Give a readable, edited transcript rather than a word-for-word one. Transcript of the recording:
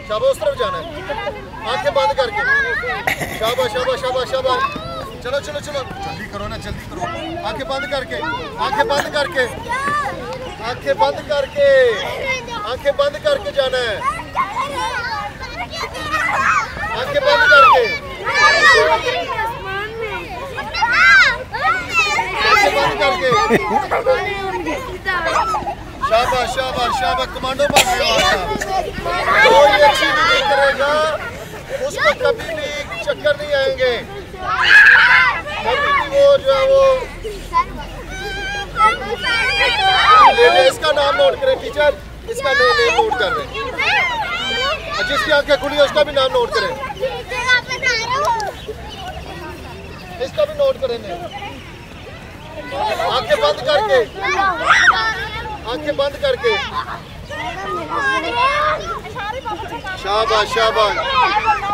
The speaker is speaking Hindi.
शाबाश, उस तरफ जाना है, आंखें बंद करके। शाबाश शाबाश शाबाश शाबाश। चलो चलो चलो, जल्दी करो ना, जल्दी करो। आंखें बंद करके, आंखें बंद करके, आंखें बंद करके, आंखें बंद करके जाना है, आंखें बंद करके, आंखें बंद करके। शाबाश शाबाश शाबाश, कमांडो बन रहे हो आप। कोई अच्छी नहीं करेगा उसको कभी भी चक्कर नहीं आएंगे। कभी भी वो जो है वो इसका नाम नोट करें टीचर, इसका नेम नोट कर रहे हैं। जिसकी आंखें खुली है उसका भी नाम नोट करें, इसका भी नोट करें। आंखें बंद करके, आंखें बंद करके। शाबाश शाबाश।